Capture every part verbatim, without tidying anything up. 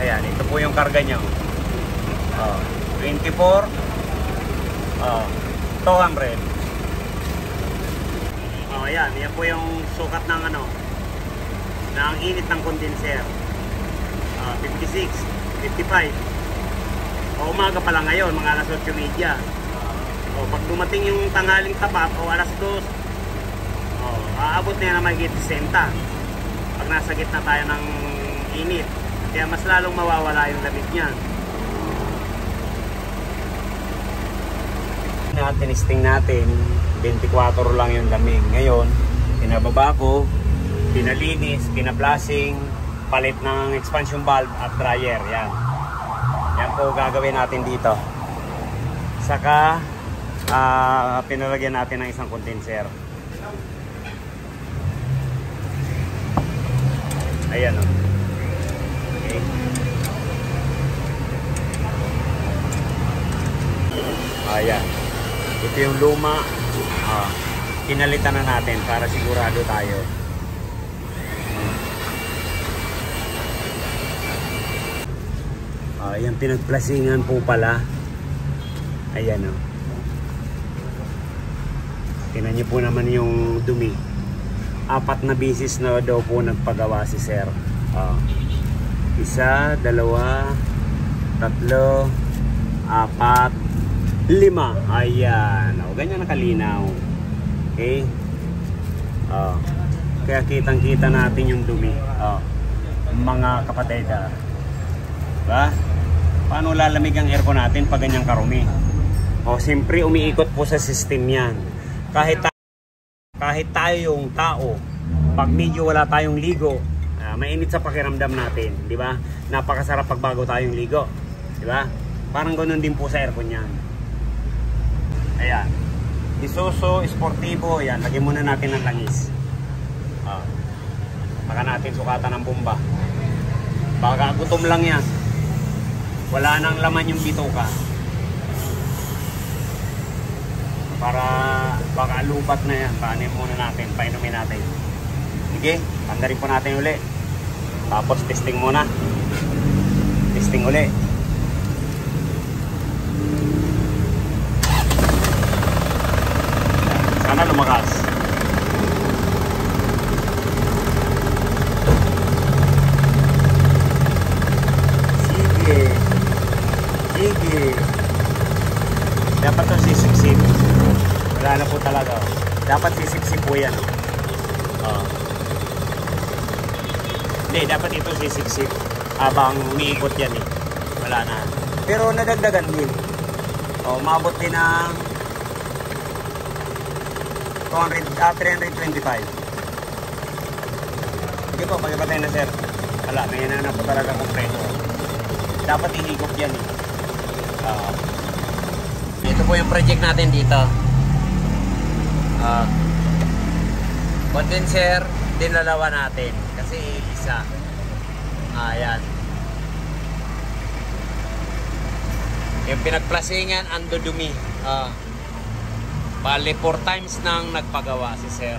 Ayan, ito po yung karga niya. Oh, twenty-four. Oh, two hundred. Oh, ayan, yan po yung sukat ng ano, ng init ng condenser. Uh, fifty-six, fifty-five. O, umaga pa lang ngayon, mga alas otso media. O, pag dumating yung tanghaling tapat o alas dos, o, aabot na yan na magigit sesenta. Pag nasa gitna tayo ng init, kaya mas lalong mawawala yung lamig niya. Tinisting natin, twenty-four lang yung lamig. Ngayon, pinababa ko, pinalinis, pinaplasing, palit ng expansion valve at dryer. Yan. Yan po gagawin natin dito. Saka, uh, pinalagyan natin ng isang condenser. Ayan o. Okay. Ayan. Ito yung luma. Ah, pinalitan na natin para sigurado tayo. Ayan, pinagplasingan po pala. Ayan o. Tingnan niyo po naman yung dumi. Apat na bisis na daw po nagpagawa si sir. Ah. Isa, dalawa, tatlo, apat, lima. Ayan. O, ganyan nakalinaw. Okay. Oh. Kaya kitang-kita natin yung dumi. Oh. Mga kapatid. Diba? Paano lalamig ang aircon natin pag ganyang karumi? O, siyempre umiikot po sa system yan. Kahit, ta kahit tayo yung tao, pag medyo wala tayong ligo, uh, mainit sa pakiramdam natin. Diba? Napakasarap pag bago tayong ligo. Diba? Parang ganoon din po sa aircon yan. Ayan. Isuzu, Sportivo. Ayan. Lagyan muna natin ng langis. Uh, baka natin sukatan ng bomba. Baka gutom lang yan. Wala nang laman yung bituka. Para baka lupat na yan. Paanin muna natin. Painumin natin. Sige. Tanggalin po natin uli. Tapos testing muna. Testing uli. Sana lumakas. Sige. Sige. Dapat ito sisiksip. Wala na po talaga. Dapat sisiksip po yan. Oh. Hindi, dapat ito sisiksip. Habang umiikot yan eh. Wala na. Pero nadagdagan din. Oh, umabot din ng two hundred, ah, three twenty-five. Sige po, pagkipatay na sir. Wala, may na na po talaga kompleto. Dapat ihigop yan eh. Uh, ito po yung project natin dito. Uh, condenser, dinalawa natin. Kasi isa. Ayan. Yung pinagplasingan, ando dumi. Uh, bali, four times nang nagpagawa si sir.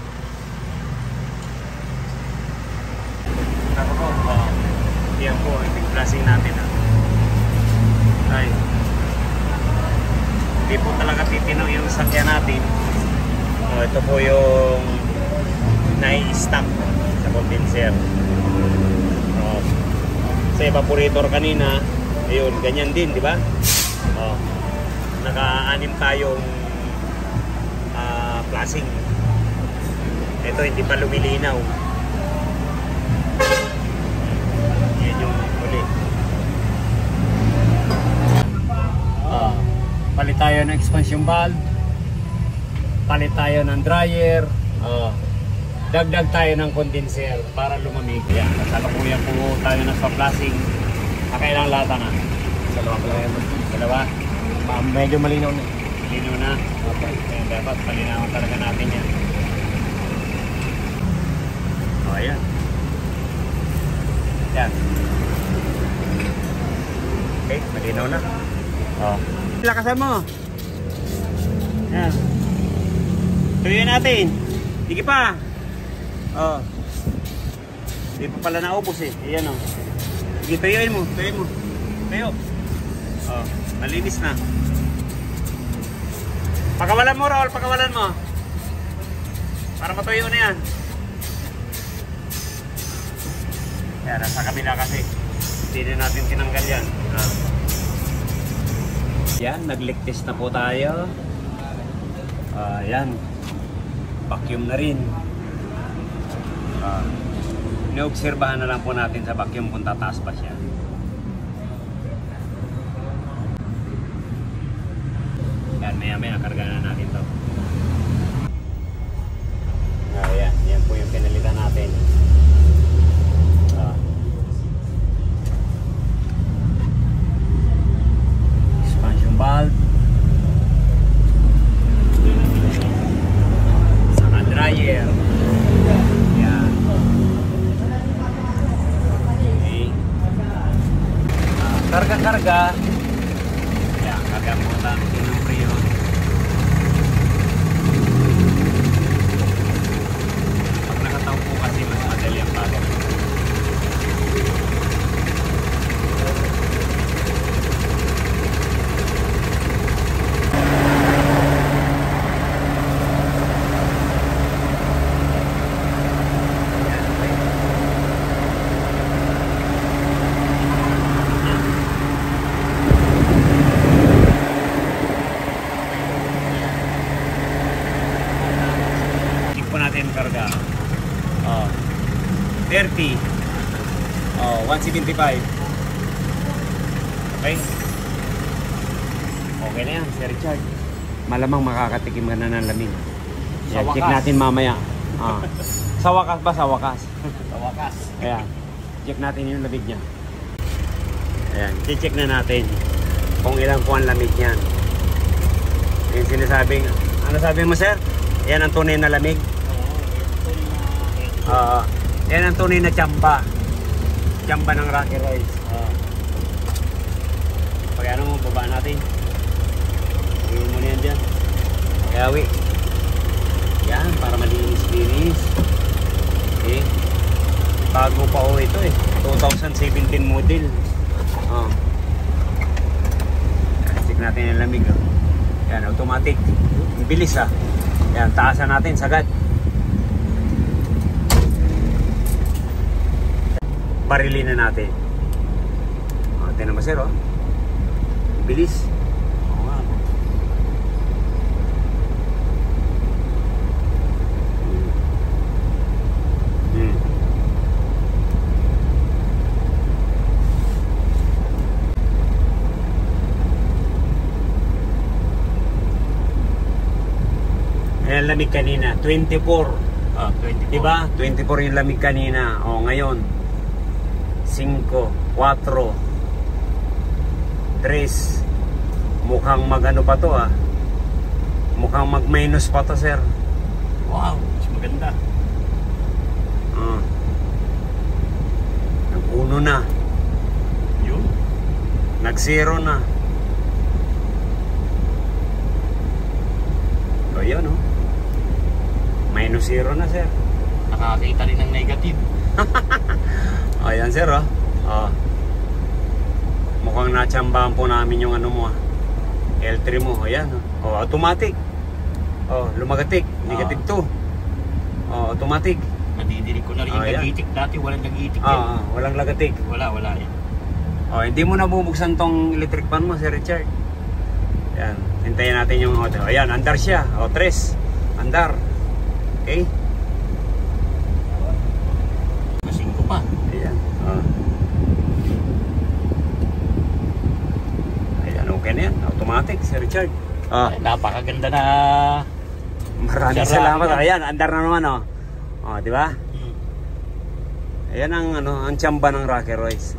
Ako po, uh, yan po, yung pinagplasing natin. Uh. Ay. Hindi po talaga titinaw yung sakyan natin. Uh, ito po yung nai-stack sa condenser. Uh, sa evaporator kanina, ayun, ganyan din, di ba? Uh, naka-anim tayong uh, plasing. Ito hindi pa lumilinaw. Yan yung uli. Uh, palit tayo ng expansion valve. Palit tayo ng dryer. Uh, dagdag tayo ng condenser para lumamig. Yan. Kasalukuyan po tayo ng pa-plasing. Nakailang lata na? Dalawa pala yan. Dalawa? Uh, medyo malinaw na. Malinaw na. Okay. Kaya dapat palinawan talaga natin yan. O, ayan. Yan. Okay, malinaw na. O. Lakasan mo. Yan. Tuloy natin. Sige pa. O. Hindi pa pala naubos eh. Ayan o. Sige, tuyuin mo. Tuyuin mo. Tuyo. Oh, malinis na. Pakawalan mo, Raul. Pakawalan mo. Para matuyo na yan. Yan, nasa kabila kasi. Hindi na natin tinanggal yan. Ah. Yan, nag-lick test na po tayo. Uh, yan. Vacuum na rin. Uh, Inoobserbahan na lang po natin sa vacuum kung tataas pa siya. Yan, maya maya karga na natin to. Ayan, yan po yung pinalitan natin. Uh, expansion valve. Saka dryer. Yan. Okay. Uh, karga-karga. Yan, karga mo lang. Tinumbre yun. Pag nakataw po kasi mas madali ang bago. Karga. Oh. thirty. Oh, one seventy-five. Okay? Okay na yan, Sir Richard. Malamang makakatikim ka na ng lamig. Yan, check natin mamaya. Ah. Sa wakas ba? Sa wakas. Sa wakas. Ayan. Check natin yung lamig niya. Ayan, check na natin kung ilang po ang lamig niyan. Yung sinasabing, ano sabi mo, sir? Yan ang tunay na lamig. Uh, yan ang tunay na tsamba. Tsamba ng Rocky Royce. Uh, Pag ano mo, baba natin. Gawin mo na yan dyan. Gawi. Yan, para malinis-linis. Okay. Bago pa o ito eh. twenty seventeen model. Uh. Check natin yung lamig. Oh. Yan, automatic. Bilis ah. Yan, taasan natin, sagad. Barilin na natin. O, tingnan mo, sir, oh. Bilis. Oo nga. Hmm. Ayan, lamig kanina. twenty-four. Ah, twenty-four. Diba? twenty-four yung lamig kanina. O, ngayon. Cinco, cuatro, tres. Mukhang magano pa to ah. Mukhang mag minus pa to, sir. Wow, mas maganda. uh. Nag-uno na. Yun. Nag-zero na. O yun, oh. Minus zero na, sir. Nakakita rin ng negative. Ayan, sir, oh. Oh. Mukhang natsambahan po namin yung ano mo, ah. L three mo. Ayan, oh. Oh, automatic. Oh, lumagatik. Negative two. Oh, automatic. Madidinig ko na rin yung oh, nag-itik. Dati walang nag-itik ah, yan. ah, walang lagatik. Wala, wala yan. Oh, hindi mo nabubuksan tong electric fan mo, Sir Richard. Ayan, hintayin natin yung auto. Ayan, andar siya. O, tres. Andar. Okay? Masing ko pa. Ayan. Oh. Ayan, okay na yan. Automatic, Sir Richard. Oh. Ay, napakaganda na. Maraming Sarap salamat. yan. Ayan, andar na naman, oh. Oh, di ba? Hmm. Ayan ang ano, ang tsamba ng Rocky Royce.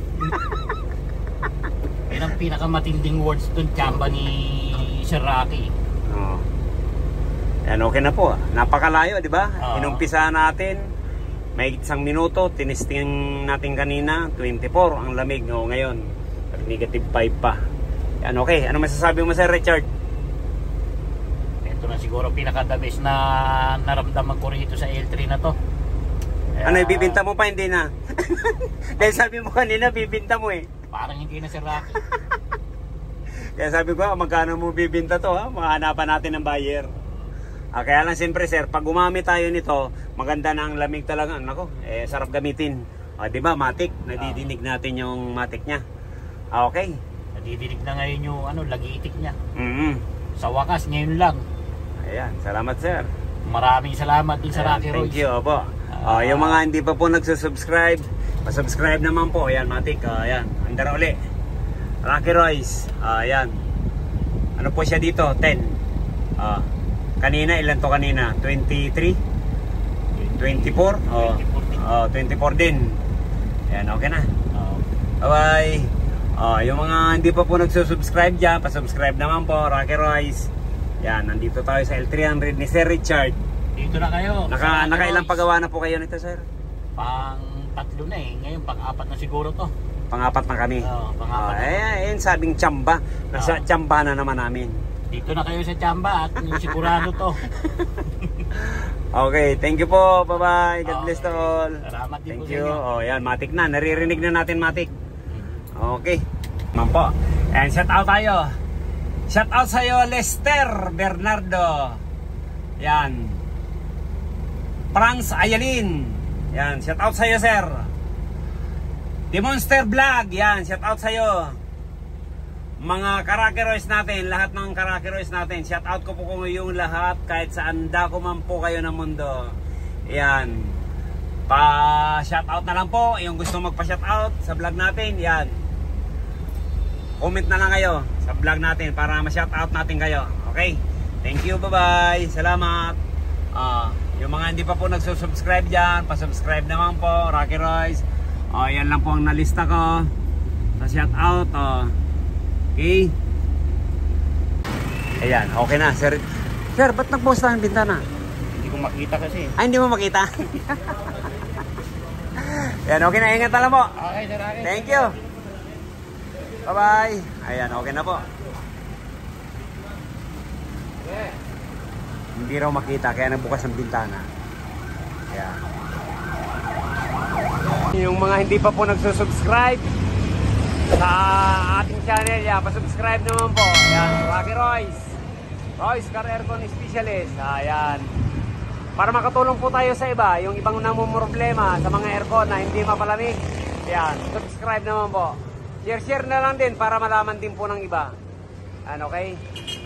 Yan ang pinakamatinding words dun, tsamba ni Sir Rocky. Oh. Ayan, okay na po. Napakalayo, di ba? Oo. Inumpisahan natin. May isang minuto, tinisting natin kanina, twenty-four ang lamig. O, ngayon, negative five pa. Yan, okay. Ano masasabi mo, Sir Richard? Ito na siguro pinaka-the best na naramdaman ko rito sa L three na to. Ano, ibibinta mo pa? Hindi na. Dahil sabi mo kanina, bibinta mo eh. Parang hindi na si Rocky. Kaya sabi ko, magkano mo bibinta to ha? Mahanapan natin ng buyer. Ah, kaya lang siyempre sir, pag gumamit tayo nito, maganda na ang lamig talaga. Nako, eh, sarap gamitin. Ah, di ba, matic? Nadidinig natin yung matic niya. Ah, okay. Nadidinig na ngayon yung ano, lagitik niya. Mm-hmm. Sa wakas, ngayon lang. Ayan, salamat sir. Maraming salamat din sa Rocky Royce. Thank you, opo. Uh, uh, yung mga hindi pa po nagsusubscribe, pasubscribe naman po. Ayan, matik. Uh, ayan, andar uli. Rocky Royce. Uh, ayan. Ano po siya dito? ten. Uh, kanina, ilan to kanina? twenty-three? twenty-four? Oh, oh, twenty-four din. Ayan, okay na. Bye-bye. Uh, yung mga hindi pa po nagsusubscribe dyan, pasubscribe naman po. Rocky Royce. Yan, nandito tayo sa L three hundred ni Sir Richard. Dito na kayo. Naka, nakailang pagawa na po kayo nito, sir? Pang tatlo na eh. Ngayon, pang-apat na siguro to. Pang-apat na kami. Oo, pang-apat. Uh, eh, eh, sabing tsamba. Nasa Oo. tsamba na naman namin. Dito na kayo sa tsamba at yung sigurado to. Okay, thank you po. Bye-bye. God Okay. bless to all. Salamat din Thank po sa you. inyo. Oh, yan, matik na. Naririnig na natin matik. Okay. Man po. And shout out tayo. Shout out sa'yo, Lester Bernardo. Yan. Franz Ayalin. Yan, shout out sa'yo, sir. The Monster Vlog. Yan, shout out sa'yo. Mga Karakeroys natin, lahat ng Karakeroys natin, shout out ko po kung yung lahat, kahit saan dako man po kayo ng mundo. Yan. Pa shout out na lang po, yung gusto magpa shout out sa vlog natin, yan. Comment na lang kayo sa vlog natin para ma-shout out natin kayo. Okay? Thank you, bye-bye. Salamat. Uh, yung mga hindi pa po nagsusubscribe dyan, pa-subscribe naman po, Rocky Royce. Uh, yan lang po ang nalista ko sa shout out. Uh, okay? Ayan, okay na. Sir, sir, ba't nagbukas tayo ng bintana? Hindi ko makita kasi. Ay, hindi mo makita? Yan, okay na. Ingat na lang po. Okay, sir Rocky. Thank you. Bye-bye. Ayan, okay na po. Hindi raw makita, kaya nagbukas ng bintana. Ayan. Yung mga hindi pa po nagsusubscribe sa ating channel, yan, pasubscribe naman po. Ayan, Rocky Royce. Royce Car Aircon Specialist. Ayan. Para makatulong po tayo sa iba, yung ibang namumroblema sa mga aircon na hindi mapalamig. Ayan, subscribe naman po. Share-share na lang din para malaman din po ng iba. Ano, okay?